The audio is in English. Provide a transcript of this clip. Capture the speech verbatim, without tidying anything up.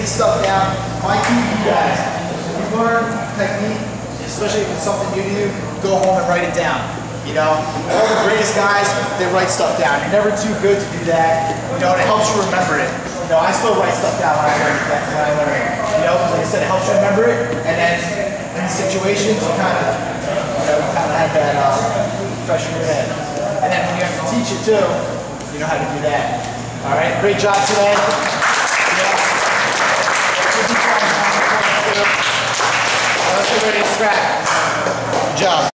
this stuff down. My key to you guys, if you learn technique, especially if it's something new to you, go home and write it down. You know, all the greatest guys, they write stuff down. You're never too good to do that. You know, and it helps you remember it. You know, I still write stuff down when I learn it. When I learn it. You know, like I said, it helps you remember it. And then in situations, you kind of, you know, kind of have that uh, fresh in your head. And then when you have to teach it too, you know how to do that. All right, great job today. Yeah. Let's get ready to scrap. Good job.